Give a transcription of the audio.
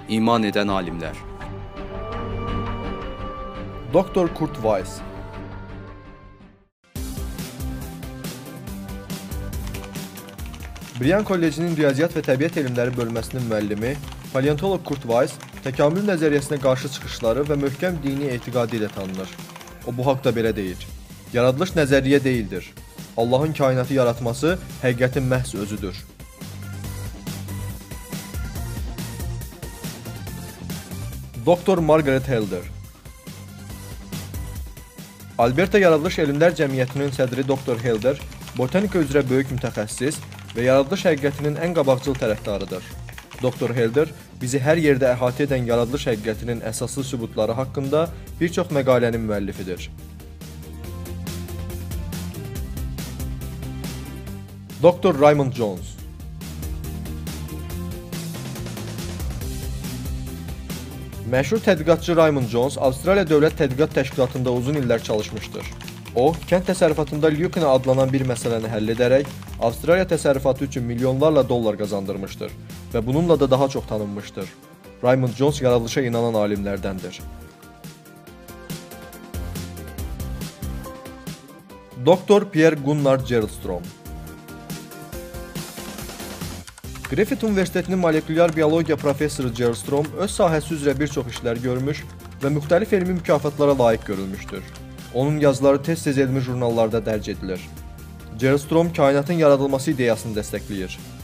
iman edən alimlər. Doktor Kurt Weiss. Brian Kollecinin Riyaziyyat və Təbiət Elmləri bölməsinin müəllimi, paleontoloq Kurt Weiss təkamül nəzəriyyəsinə qarşı çıxışları və möhkəm dini etiqadı ilə tanınır. O bu haqda belə deyir: yaradılış nəzəriyyə deyildir. Allahın kainatı yaratması həqiqətin məhz özüdür. Doktor Margaret Helder. Alberta Yaradılış Elmlər Cəmiyyətinin sədri Doktor Helder botanika üzrə böyük mütəxəssis və yaradılış həqiqətinin ən qabaqcıl tərəfdarıdır. Doktor Helder bizi hər yerdə əhatə edən yaradılış həqiqətinin əsaslı sübutları haqqında bir çox məqalənin müəllifidir. Doktor Raymond Jones. Məşhur tədqiqatçı Raymond Jones Avstraliya Dövlət Tədqiqat Təşkilatında uzun illər çalışmışdır. O, kənd təsərrüfatında Lukina adlanan bir məsələni həll edərək Avstraliya təsərrüfatı üçün milyonlarla dollar qazandırmışdır və bununla da daha çox tanınmışdır. Raymond Jones yaradılışa inanan alimlərdəndir. Doktor Pierre Gunnar Gerlstrom. Griffith Universitetinin molekulyar biologiya professoru Gerlstrom öz sahəsi üzrə bir çox işlər görmüş və müxtəlif elmi mükafatlara layiq görülmüşdür. Onun yazıları tez-tez elmi jurnallarda dərc edilir. Gerlstrom kainatın yaradılması ideyasını dəstəkləyir.